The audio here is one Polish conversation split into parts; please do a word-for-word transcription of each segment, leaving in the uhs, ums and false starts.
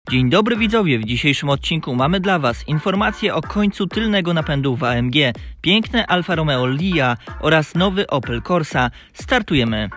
Dzień dobry widzowie, w dzisiejszym odcinku mamy dla Was informacje o końcu tylnego napędu w A M G, piękne Alfa Romeo Lia oraz nowy Opel Corsa. Startujemy!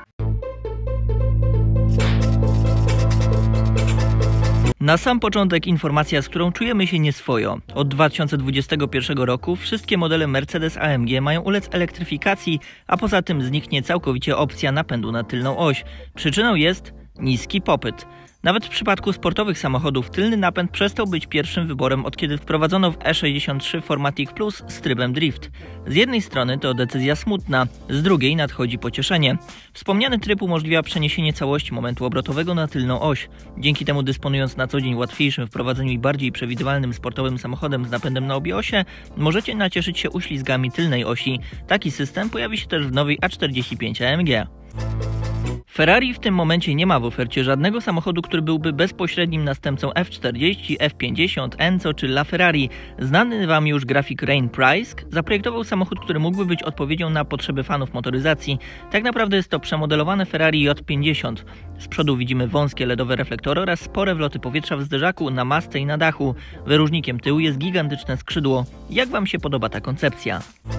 Na sam początek informacja, z którą czujemy się nieswojo. Od dwa tysiące dwudziestego pierwszego roku wszystkie modele Mercedes A M G mają ulec elektryfikacji, a poza tym zniknie całkowicie opcja napędu na tylną oś. Przyczyną jest niski popyt. Nawet w przypadku sportowych samochodów tylny napęd przestał być pierwszym wyborem, od kiedy wprowadzono w E sześćdziesiąt trzy Formatic Plus z trybem drift. Z jednej strony to decyzja smutna, z drugiej nadchodzi pocieszenie. Wspomniany tryb umożliwia przeniesienie całości momentu obrotowego na tylną oś. Dzięki temu, dysponując na co dzień łatwiejszym w prowadzeniu i bardziej przewidywalnym sportowym samochodem z napędem na obie osie, możecie nacieszyć się uślizgami tylnej osi. Taki system pojawi się też w nowej A czterdzieści pięć A M G. Ferrari w tym momencie nie ma w ofercie żadnego samochodu, który byłby bezpośrednim następcą F czterdzieści, F pięćdziesiąt, Enzo czy LaFerrari. Znany Wam już grafik Rain Pryce zaprojektował samochód, który mógłby być odpowiedzią na potrzeby fanów motoryzacji. Tak naprawdę jest to przemodelowane Ferrari J pięćdziesiąt. Z przodu widzimy wąskie ledowe reflektory oraz spore wloty powietrza w zderzaku, na masce i na dachu. Wyróżnikiem tyłu jest gigantyczne skrzydło. Jak Wam się podoba ta koncepcja?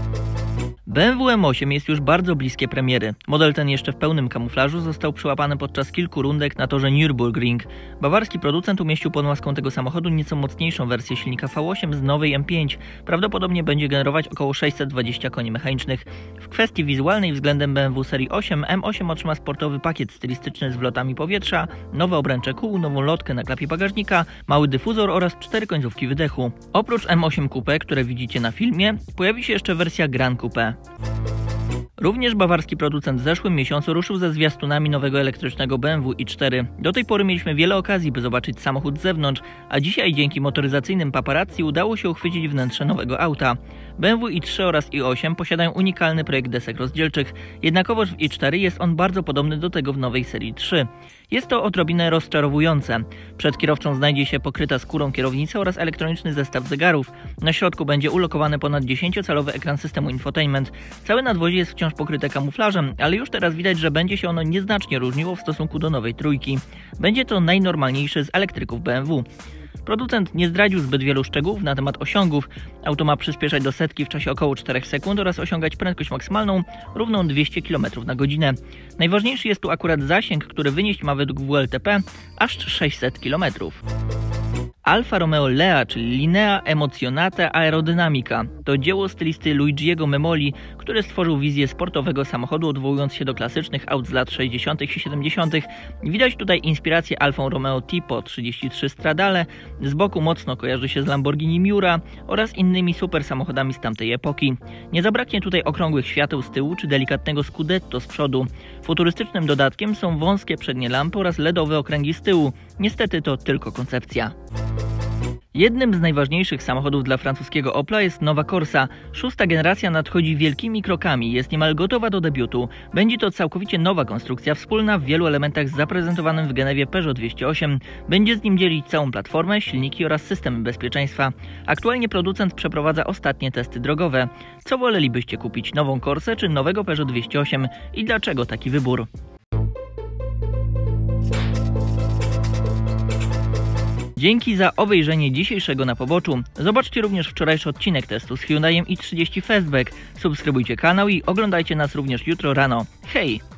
B M W M osiem jest już bardzo bliskie premiery. Model ten jeszcze w pełnym kamuflażu został przyłapany podczas kilku rundek na torze Nürburgring. Bawarski producent umieścił pod maską tego samochodu nieco mocniejszą wersję silnika V osiem z nowej M pięć. Prawdopodobnie będzie generować około sześćset dwadzieścia koni mechanicznych. W kwestii wizualnej względem B M W serii osiem M osiem otrzyma sportowy pakiet stylistyczny z wlotami powietrza, nowe obręcze kół, nową lotkę na klapie bagażnika, mały dyfuzor oraz cztery końcówki wydechu. Oprócz M osiem Coupe, które widzicie na filmie, pojawi się jeszcze wersja Gran Coupe. Również bawarski producent w zeszłym miesiącu ruszył ze zwiastunami nowego elektrycznego B M W i cztery. Do tej pory mieliśmy wiele okazji, by zobaczyć samochód z zewnątrz, a dzisiaj dzięki motoryzacyjnym paparazzi udało się uchwycić wnętrze nowego auta. B M W i trzy oraz i osiem posiadają unikalny projekt desek rozdzielczych, jednakowoż w i cztery jest on bardzo podobny do tego w nowej serii trzy. Jest to odrobinę rozczarowujące. Przed kierowcą znajdzie się pokryta skórą kierownica oraz elektroniczny zestaw zegarów. Na środku będzie ulokowany ponad dziesięciocalowy ekran systemu infotainment. Całe nadwozie jest wciąż pokryte kamuflażem, ale już teraz widać, że będzie się ono nieznacznie różniło w stosunku do nowej trójki. Będzie to najnormalniejszy z elektryków B M W. Producent nie zdradził zbyt wielu szczegółów na temat osiągów. Auto ma przyspieszać do setki w czasie około czterech sekund oraz osiągać prędkość maksymalną równą dwieście kilometrów na godzinę. Najważniejszy jest tu akurat zasięg, który wynieść ma według W L T P aż sześćset kilometrów. Alfa Romeo Lea, czyli Linea Emozionata Aerodynamica, to dzieło stylisty Luigiego Memoli, który stworzył wizję sportowego samochodu, odwołując się do klasycznych aut z lat sześćdziesiątych i siedemdziesiątych. Widać tutaj inspirację Alfą Romeo Tipo trzydzieści trzy Stradale, z boku mocno kojarzy się z Lamborghini Miura oraz innymi super samochodami z tamtej epoki. Nie zabraknie tutaj okrągłych świateł z tyłu czy delikatnego Scudetto z przodu. Futurystycznym dodatkiem są wąskie przednie lampy oraz ledowe okręgi z tyłu. Niestety to tylko koncepcja. Jednym z najważniejszych samochodów dla francuskiego Opla jest nowa Corsa. Szósta generacja nadchodzi wielkimi krokami, jest niemal gotowa do debiutu. Będzie to całkowicie nowa konstrukcja wspólna w wielu elementach z zaprezentowanym w Genewie Peugeot dwieście osiem. Będzie z nim dzielić całą platformę, silniki oraz systemy bezpieczeństwa. Aktualnie producent przeprowadza ostatnie testy drogowe. Co wolelibyście kupić, nową Corsę czy nowego Peugeot dwieście osiem i dlaczego taki wybór? Dzięki za obejrzenie dzisiejszego Na Poboczu. Zobaczcie również wczorajszy odcinek testu z Hyundaiem i trzydzieści Fastback. Subskrybujcie kanał i oglądajcie nas również jutro rano. Hej!